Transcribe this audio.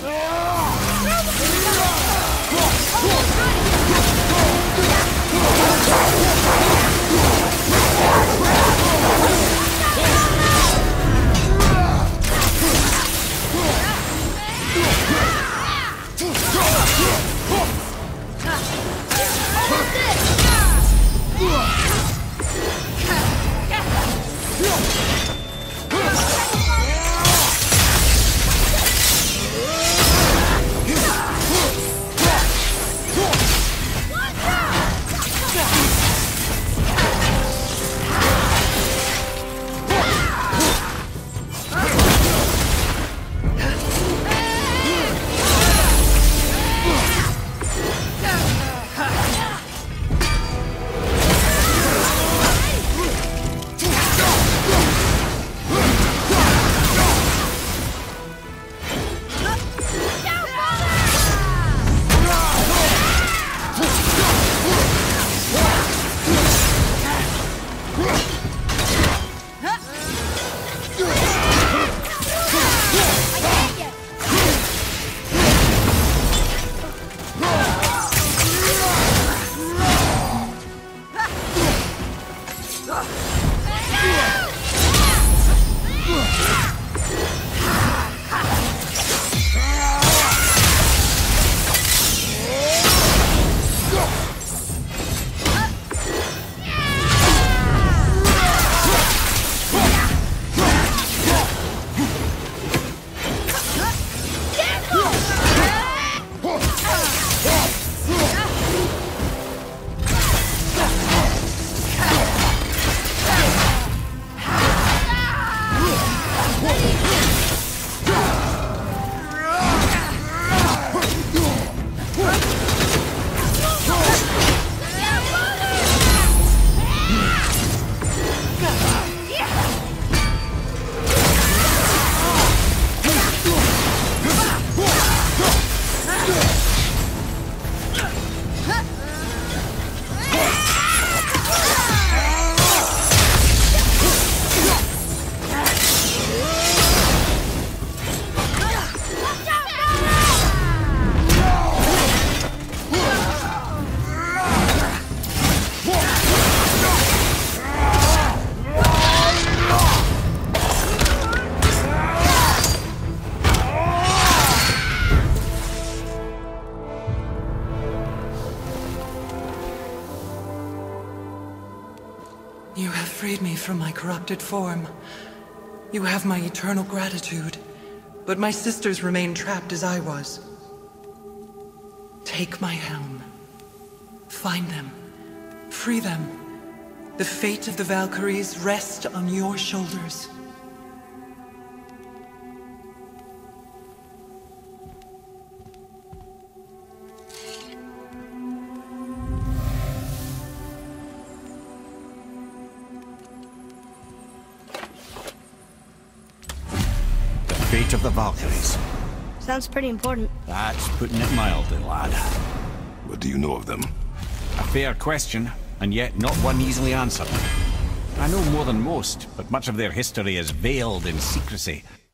You have freed me from my corrupted form. You have my eternal gratitude. But my sisters remain trapped as I was. Take my helm. Find them. Free them. The fate of the Valkyries rests on your shoulders. Fate of the Valkyries. Sounds pretty important. That's putting it mildly, lad. What do you know of them? A fair question, and yet not one easily answered. I know more than most, but much of their history is veiled in secrecy.